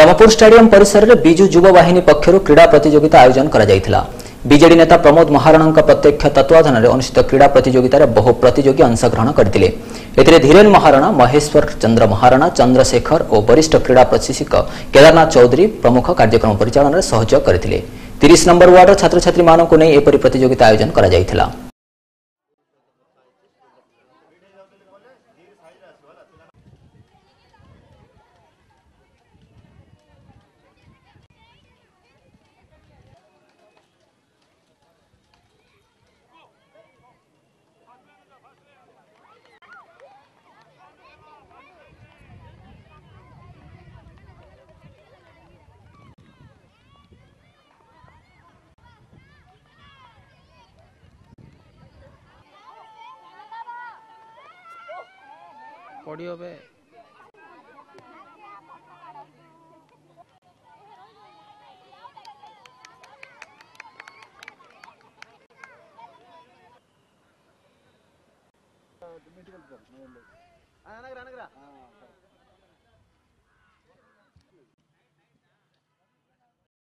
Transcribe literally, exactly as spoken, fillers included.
Brahmapur stadium परिसर में बिजु युव वाहिनी पक्षर क्रीड़ा प्रतियोगिता आयोजन करा। बीजेडी नेता प्रमोद महाराणा प्रत्यक्ष तत्वाधान में अनुष्ठित क्रीड़ा प्रतियोगिता बहु प्रतियोगी अंशग्रहण करते। धीरेन महाराणा, महेश्वर चंद्र महाराणा, चंद्रशेखर और वरिष्ठ क्रीड़ा प्रशिक्षक केदारनाथ चौधरी प्रमुख कार्यक्रम परिचालन में सहयोग करते। तीस नंबर वार्ड छात्र छात्री मानक नहीं एपरी प्रतियोगिता आयोजन करा। ऑडियो पे అనగరా అనగరా